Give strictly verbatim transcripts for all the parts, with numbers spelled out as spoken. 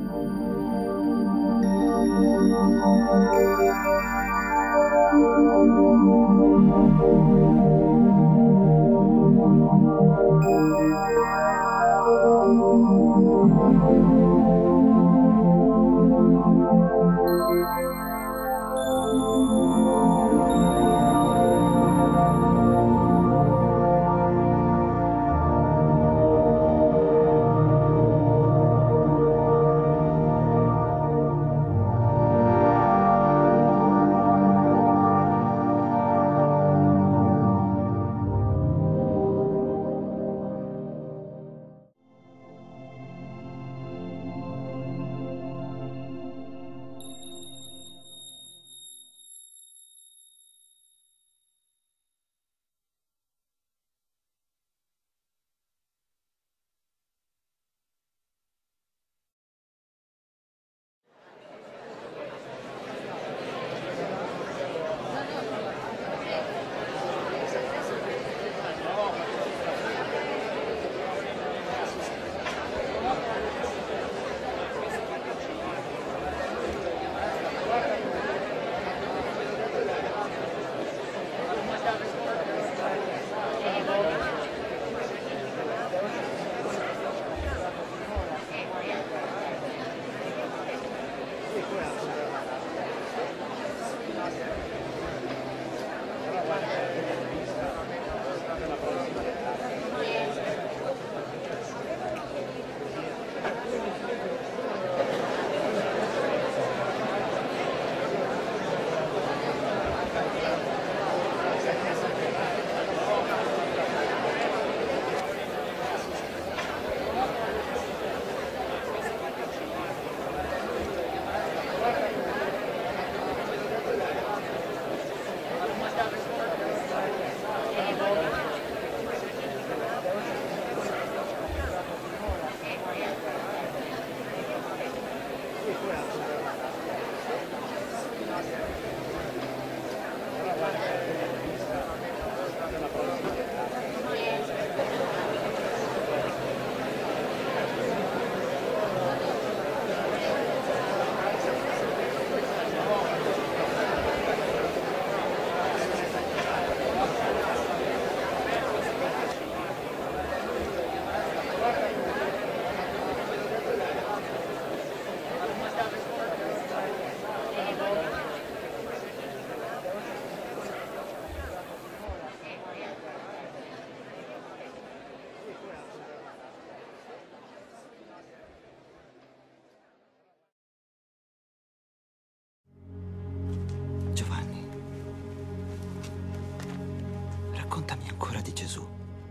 Raccontami ancora di Gesù,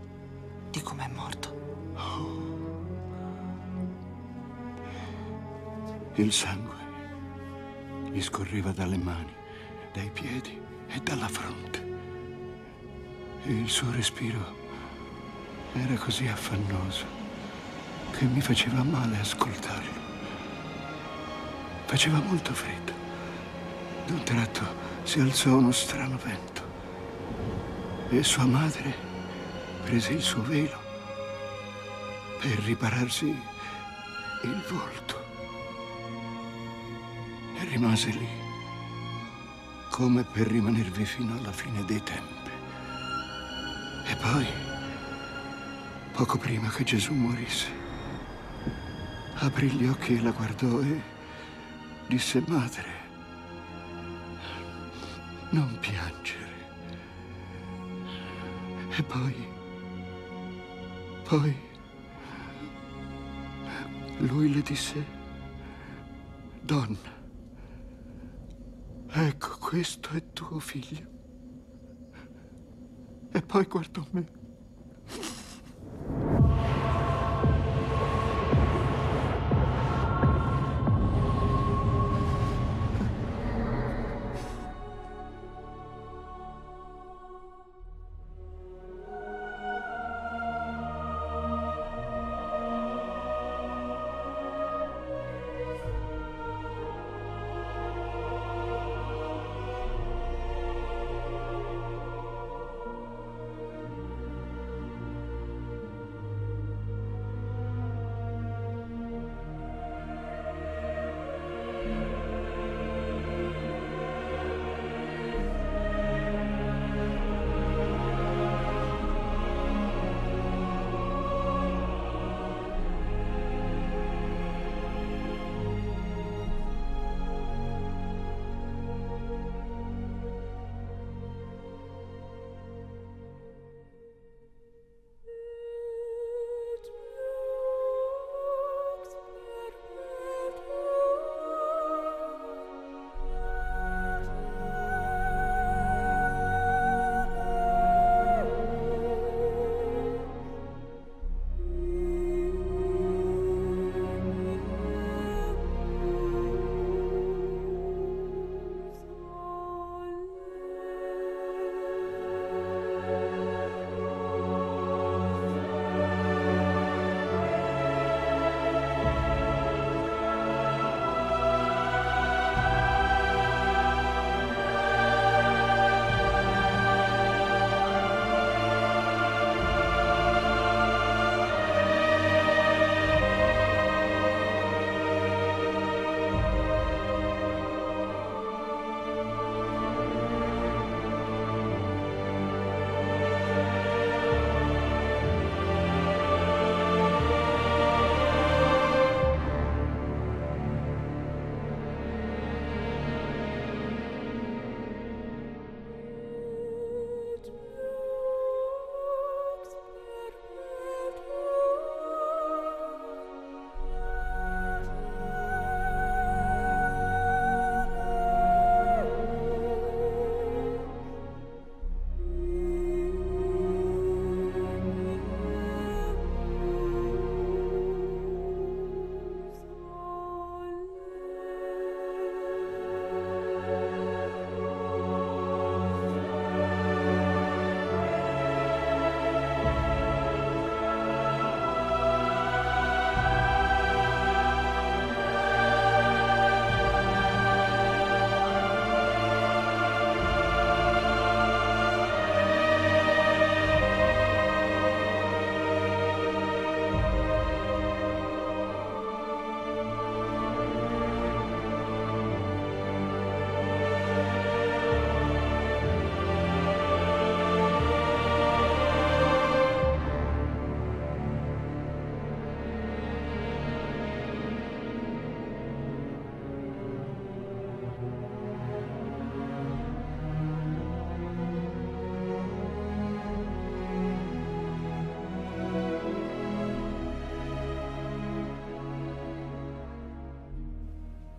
di com'è morto. Oh. Il sangue gli scorreva dalle mani, dai piedi e dalla fronte. E il suo respiro era così affannoso che mi faceva male ascoltarlo. Faceva molto freddo. D'un tratto si alzò uno strano vento e sua madre prese il suo velo per ripararsi il volto e rimase lì come per rimanervi fino alla fine dei tempi. E poi, poco prima che Gesù morisse, aprì gli occhi e la guardò e disse: madre, non piangere. E poi, poi, lui le disse: donna, ecco, questo è tuo figlio. E poi guardò me.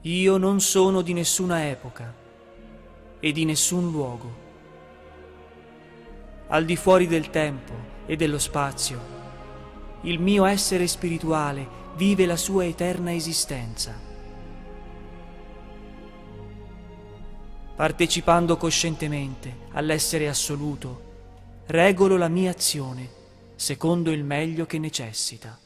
Io non sono di nessuna epoca e di nessun luogo. Al di fuori del tempo e dello spazio, il mio essere spirituale vive la sua eterna esistenza. Partecipando coscientemente all'essere assoluto, regolo la mia azione secondo il meglio che necessita.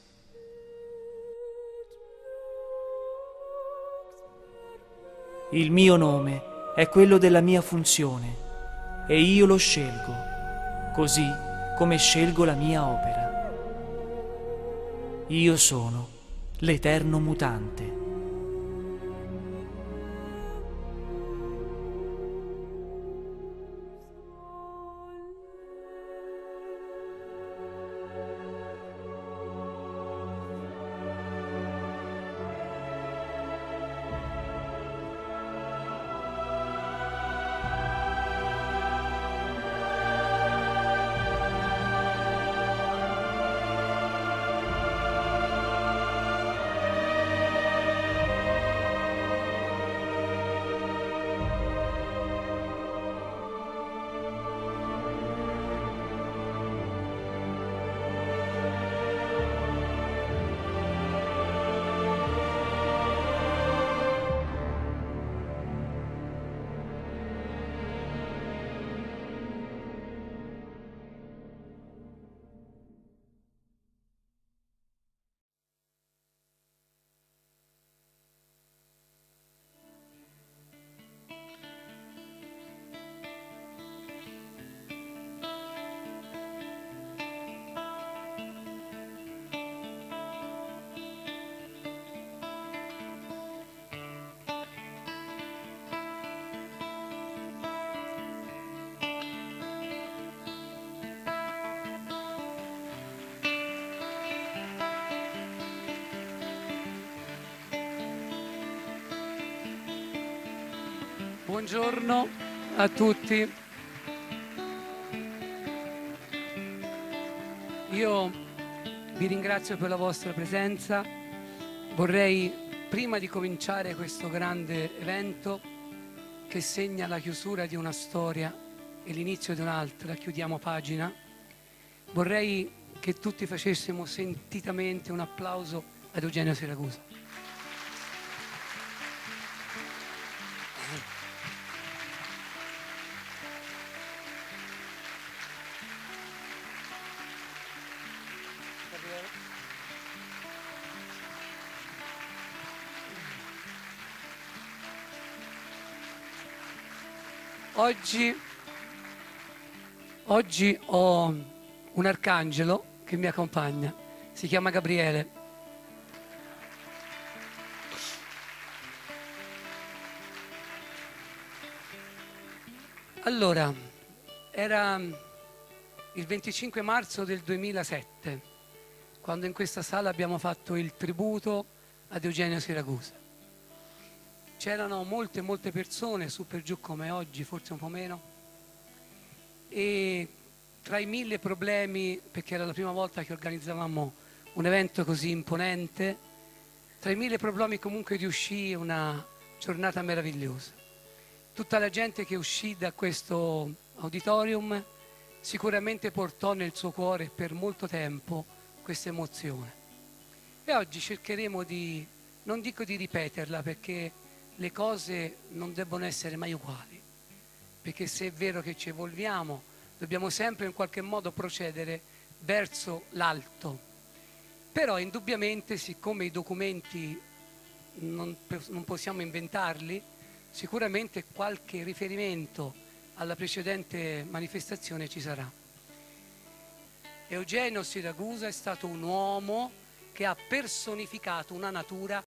Il mio nome è quello della mia funzione e io lo scelgo, così come scelgo la mia opera. Io sono l'Eterno Mutante. Buongiorno a tutti. Io vi ringrazio per la vostra presenza. Vorrei, prima di cominciare questo grande evento che segna la chiusura di una storia e l'inizio di un'altra, chiudiamo pagina, vorrei che tutti facessimo sentitamente un applauso ad Eugenio Siragusa. Oggi, oggi ho un arcangelo che mi accompagna, si chiama Gabriele. Allora, era il venticinque marzo del duemilasette, quando in questa sala abbiamo fatto il tributo ad Eugenio Siragusa. C'erano molte, molte persone, su per giù come oggi, forse un po' meno, e tra i mille problemi, perché era la prima volta che organizzavamo un evento così imponente, tra i mille problemi comunque riuscì una giornata meravigliosa. Tutta la gente che uscì da questo auditorium sicuramente portò nel suo cuore per molto tempo questa emozione. E oggi cercheremo di, non dico di ripeterla, perché le cose non debbono essere mai uguali, perché se è vero che ci evolviamo, dobbiamo sempre in qualche modo procedere verso l'alto. Però indubbiamente, siccome i documenti non, non possiamo inventarli, sicuramente qualche riferimento alla precedente manifestazione ci sarà. Eugenio Siragusa è stato un uomo che ha personificato una natura